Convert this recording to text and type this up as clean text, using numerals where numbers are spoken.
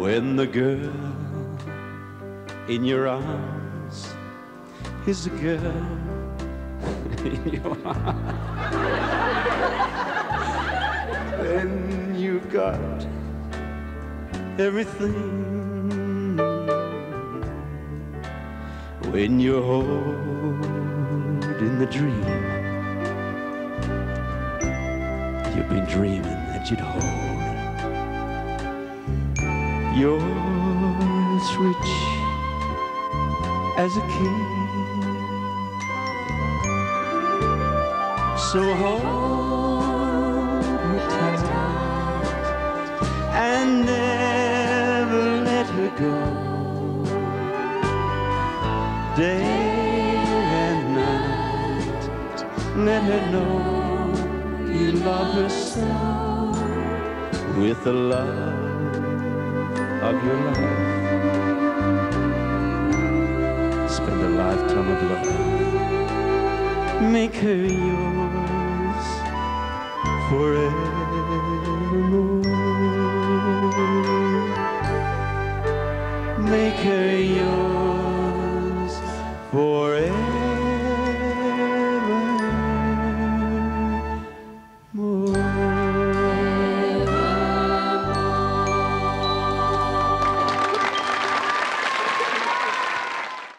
when the girl in your arms is the girl in your arms. Then you've got everything. When you're holding the dream you've been dreaming that you'd hold. You're as rich as a king, so hold her tight and never let her go. Day and night, let her know you love her so, with the love of your life. Spend a lifetime of love. Make her yours forevermore. Make her yours